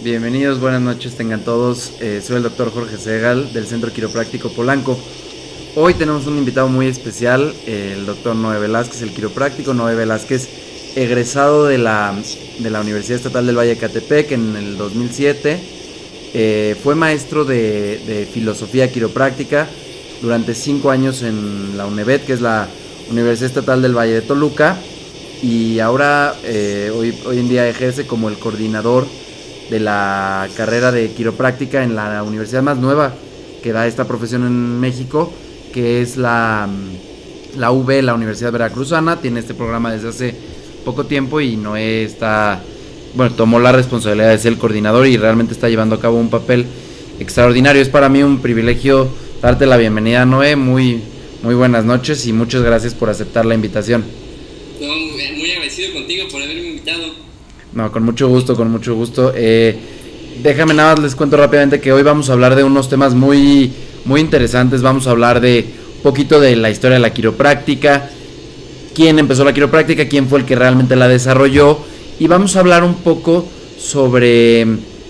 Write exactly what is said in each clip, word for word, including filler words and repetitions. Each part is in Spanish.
Bienvenidos, buenas noches tengan todos. Eh, soy el doctor Jorge Segal del Centro Quiropráctico Polanco. Hoy tenemos un invitado muy especial, eh, el doctor Noé Velázquez, el quiropráctico Noé Velázquez, egresado de la, de la Universidad Estatal del Valle de Ecatepec en el dos mil siete. Eh, fue maestro de, de filosofía quiropráctica durante cinco años en la UNEVET, que es la Universidad Estatal del Valle de Toluca, y ahora eh, hoy, hoy en día ejerce como el coordinador de la carrera de quiropráctica en la universidad más nueva que da esta profesión en México, que es la, la U V, la Universidad Veracruzana. Tiene este programa desde hace poco tiempo y Noé está, bueno, tomó la responsabilidad de ser el coordinador y realmente está llevando a cabo un papel extraordinario. Es para mí un privilegio darte la bienvenida, Noé. Muy, muy buenas noches y muchas gracias por aceptar la invitación. No, muy agradecido contigo por haberme invitado. No, con mucho gusto, con mucho gusto. Eh, déjame nada más les cuento rápidamente que hoy vamos a hablar de unos temas muy, muy interesantes. Vamos a hablar de un poquito de la historia de la quiropráctica, quién empezó la quiropráctica, quién fue el que realmente la desarrolló, y vamos a hablar un poco sobre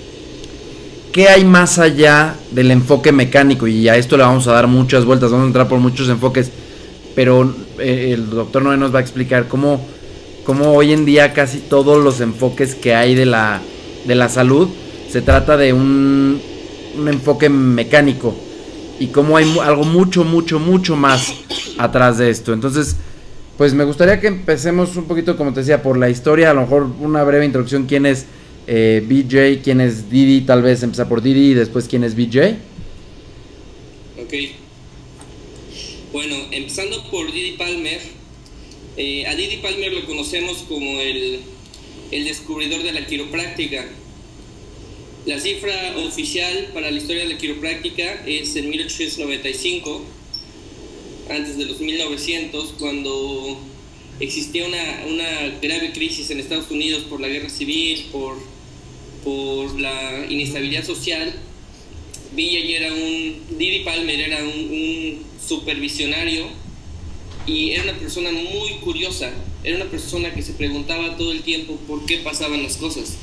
qué hay más allá del enfoque mecánico, y a esto le vamos a dar muchas vueltas, vamos a entrar por muchos enfoques, pero eh, el doctor Noé nos va a explicar cómo como hoy en día casi todos los enfoques que hay de la, de la salud se trata de un, un enfoque mecánico, y como hay algo mucho, mucho, mucho más atrás de esto. Entonces, pues me gustaría que empecemos un poquito, como te decía, por la historia, a lo mejor una breve introducción, quién es eh, B J, quién es Didi, tal vez empezar por Didi y después quién es B J. Ok. Bueno, empezando por Didi Palmer. Eh, a Didi Palmer lo conocemos como el, el descubridor de la quiropráctica. La cifra oficial para la historia de la quiropráctica es en mil ochocientos noventa y cinco, antes de los mil novecientos, cuando existía una, una grave crisis en Estados Unidos por la guerra civil, por, por la inestabilidad social. B J era un, Didi Palmer era un, un supervisionario y era una persona muy curiosa, era una persona que se preguntaba todo el tiempo por qué pasaban las cosas.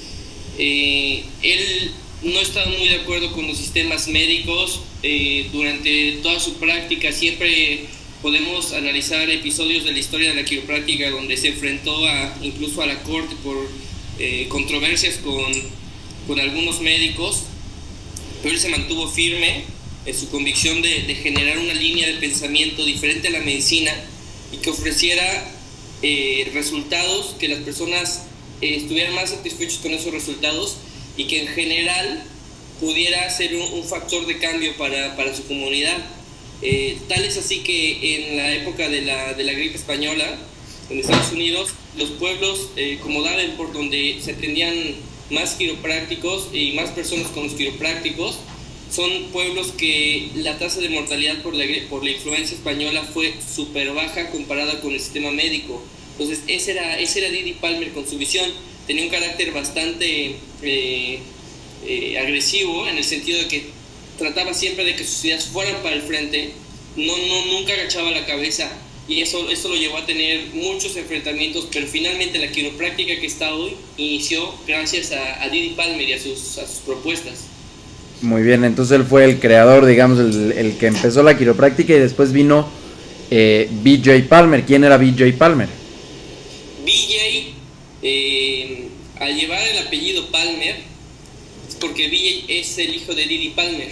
Eh, él no estaba muy de acuerdo con los sistemas médicos. Eh, durante toda su práctica siempre podemos analizar episodios de la historia de la quiropráctica donde se enfrentó a, incluso a la corte por eh, controversias con, con algunos médicos, pero él se mantuvo firme en su convicción de, de generar una línea de pensamiento diferente a la medicina y que ofreciera eh, resultados, que las personas eh, estuvieran más satisfechos con esos resultados y que en general pudiera ser un, un factor de cambio para, para su comunidad. Eh, tal es así que en la época de la, de la gripe española en Estados Unidos, los pueblos eh, como Davenport, donde se atendían más quiroprácticos y más personas con los quiroprácticos, son pueblos que la tasa de mortalidad por la, por la influenza española fue súper baja comparada con el sistema médico. Entonces ese era, ese era Didi Palmer con su visión. Tenía un carácter bastante eh, eh, agresivo, en el sentido de que trataba siempre de que sus ideas fueran para el frente, no, no, nunca agachaba la cabeza, y eso, eso lo llevó a tener muchos enfrentamientos, pero finalmente la quiropráctica que está hoy inició gracias a, a Didi Palmer y a sus, a sus propuestas. Muy bien, entonces él fue el creador, digamos, el, el que empezó la quiropráctica, y después vino eh, B J Palmer. ¿Quién era B J Palmer? B J, eh, al llevar el apellido Palmer, porque B J es el hijo de Didi Palmer.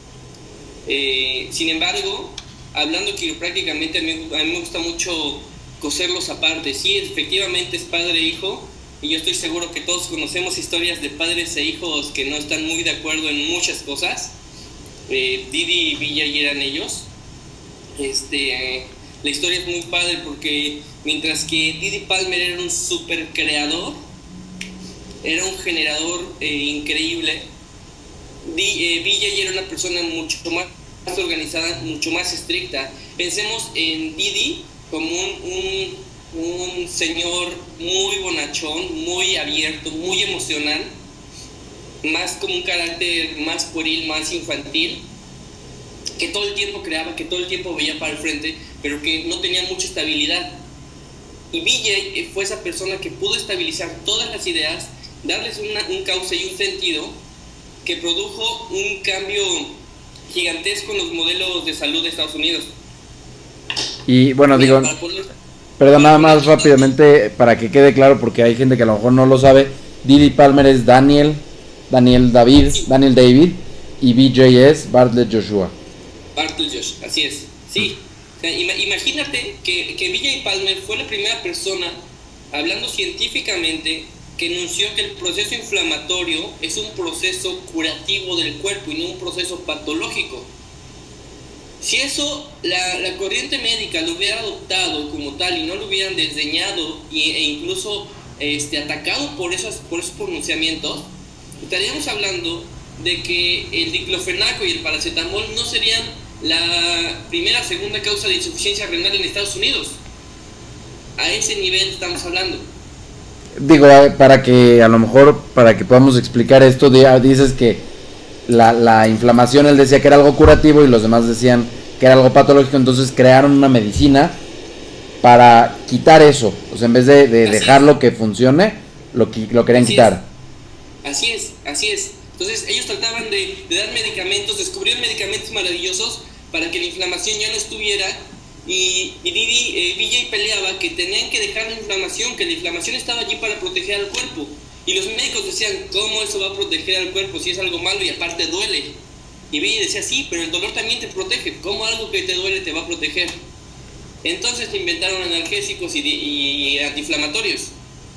Eh, sin embargo, hablando quiroprácticamente, a mí, a mí me gusta mucho coserlos aparte. Sí, efectivamente es padre e hijo, y yo estoy seguro que todos conocemos historias de padres e hijos que no están muy de acuerdo en muchas cosas. Eh, Didi y B J eran ellos. Este, eh, la historia es muy padre porque mientras que Didi Palmer era un super creador, era un generador eh, increíble, D, eh, B J era una persona mucho más organizada, mucho más estricta. Pensemos en Didi como un... un un señor muy bonachón, muy abierto, muy emocional, más como un carácter más pueril, más infantil, que todo el tiempo creaba, que todo el tiempo veía para el frente, pero que no tenía mucha estabilidad. Y B J fue esa persona que pudo estabilizar todas las ideas darles una, un cauce y un sentido que produjo un cambio gigantesco en los modelos de salud de Estados Unidos. Y bueno, Mira, digo, para poner, perdón, para nada más poner- rápidamente para que quede claro, porque hay gente que a lo mejor no lo sabe. Didi Palmer es Daniel, Daniel David, Sí. Daniel David, y B J es Bartlett Joshua. Bartle Josh, así es, sí. O sea, ima- imagínate que, que B J Palmer fue la primera persona, hablando científicamente, que enunció que el proceso inflamatorio es un proceso curativo del cuerpo y no un proceso patológico. Si eso la, la corriente médica lo hubiera adoptado como tal y no lo hubieran desdeñado y, e incluso este, atacado por esos, por esos pronunciamientos, estaríamos hablando de que el diclofenaco y el paracetamol no serían la primera o segunda causa de insuficiencia renal en Estados Unidos. A ese nivel estamos hablando. Digo, eh, para que a lo mejor, para que podamos explicar esto, di- ah, dices que la, la inflamación, él decía que era algo curativo y los demás decían que era algo patológico, entonces crearon una medicina para quitar eso. O sea, en vez de, de Así dejarlo que funcione, lo, qui- lo querían Así quitar. Así es, así es. Entonces ellos trataban de, de dar medicamentos, descubrieron medicamentos maravillosos para que la inflamación ya no estuviera. Y, y Didi, eh, B J peleaba que tenían que dejar la inflamación, que la inflamación estaba allí para proteger al cuerpo. Y los médicos decían, ¿cómo eso va a proteger al cuerpo si es algo malo y aparte duele? Y B J decía, sí, pero el dolor también te protege. ¿Cómo algo que te duele te va a proteger? Entonces se inventaron analgésicos y, y antiinflamatorios.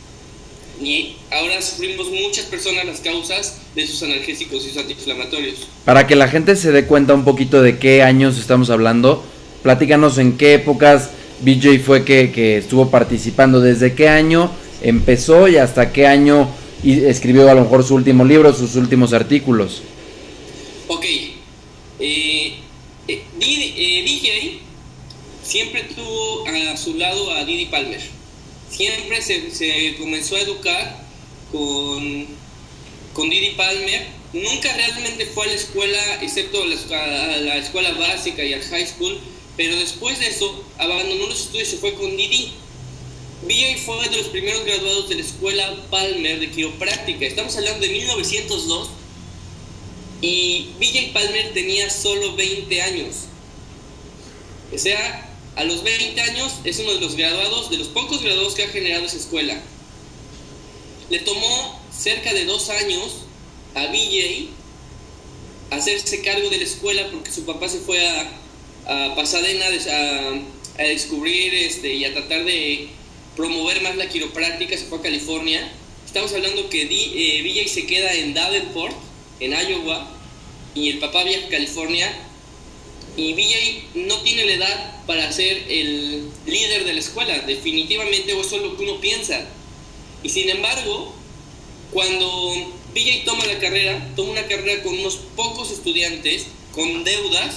Y ahora sufrimos muchas personas las causas de sus analgésicos y sus antiinflamatorios. Para que la gente se dé cuenta un poquito de qué años estamos hablando, platícanos en qué épocas B J fue que, que estuvo participando, desde qué año empezó y hasta qué año y escribió a lo mejor su último libro, sus últimos artículos. Ok, eh, eh, Didi- eh, B J siempre tuvo a su lado a Didi Palmer. Siempre se, se comenzó a educar con, con Didi Palmer. Nunca realmente fue a la escuela, excepto a la, escuela- a la escuela básica y al high school, pero después de eso abandonó los estudios y se fue con Didi. B J fue de los primeros graduados de la escuela Palmer de quiropráctica. Estamos hablando de mil novecientos dos y B J Palmer tenía solo veinte años. O sea, a los veinte años es uno de los graduados, de los pocos graduados que ha generado esa escuela. Le tomó cerca de dos años a B J hacerse cargo de la escuela porque su papá se fue a, a Pasadena a, a descubrir este, y a tratar de promover más la quiropráctica, se fue a California. Estamos hablando que D, eh, B J se queda en Davenport, en Iowa, y el papá viaja a California, y B J no tiene la edad para ser el líder de la escuela, definitivamente, o eso es lo que uno piensa. Y sin embargo, cuando B J toma la carrera, toma una carrera con unos pocos estudiantes, con deudas,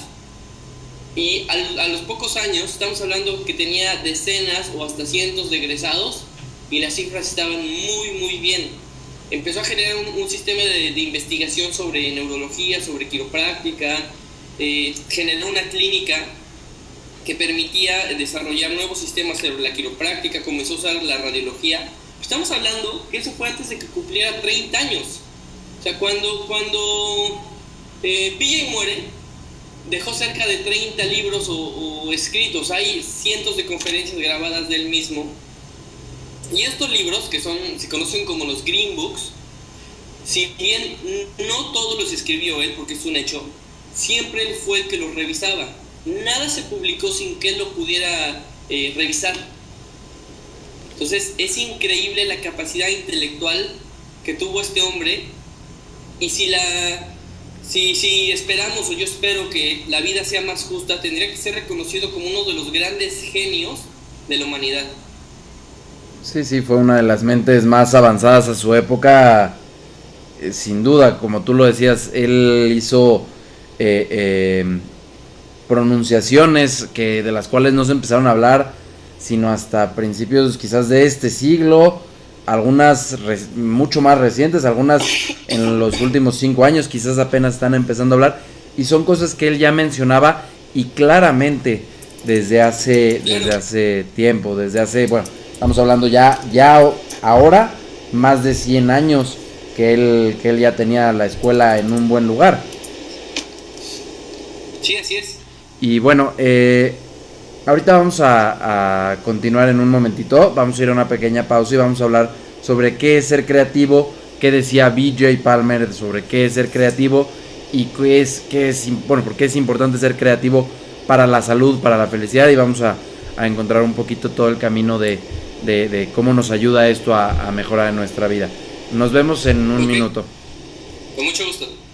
y a, a los pocos años, estamos hablando que tenía decenas o hasta cientos de egresados, y las cifras estaban muy, muy bien. Empezó a generar un, un sistema de, de investigación sobre neurología, sobre quiropráctica, eh, generó una clínica que permitía desarrollar nuevos sistemas sobre la quiropráctica, comenzó a usar la radiología. Estamos hablando que eso fue antes de que cumpliera treinta años. O sea, cuando, cuando eh, B J muere, dejó cerca de treinta libros o, o escritos. Hay cientos de conferencias grabadas del mismo. Y estos libros, que son, se conocen como los Green Books, si bien no todos los escribió él, porque es un hecho, siempre él fue el que los revisaba. Nada se publicó sin que él lo pudiera eh, revisar. Entonces es increíble la capacidad intelectual que tuvo este hombre. Y si la si, si esperamos, o yo espero que la vida sea más justa, tendría que ser reconocido como uno de los grandes genios de la humanidad. Sí, sí, fue una de las mentes más avanzadas a su época, eh, sin duda, como tú lo decías, él hizo eh, eh, pronunciaciones que de las cuales no se empezaron a hablar sino hasta principios quizás de este siglo, algunas mucho más recientes, algunas en los últimos cinco años quizás apenas están empezando a hablar, y son cosas que él ya mencionaba y claramente desde hace desde hace tiempo, desde hace, bueno, estamos hablando ya ya ahora más de cien años que él, que él ya tenía la escuela en un buen lugar. Sí, así es. Y bueno, eh, ahorita vamos a, a continuar en un momentito, vamos a ir a una pequeña pausa y vamos a hablar sobre qué es ser creativo, qué decía B J Palmer sobre qué es ser creativo y qué es, qué es, bueno, por qué es importante ser creativo para la salud, para la felicidad, y vamos a, a encontrar un poquito todo el camino de, de, de cómo nos ayuda esto a, a mejorar en nuestra vida. Nos vemos en un okay. minuto. Con mucho gusto.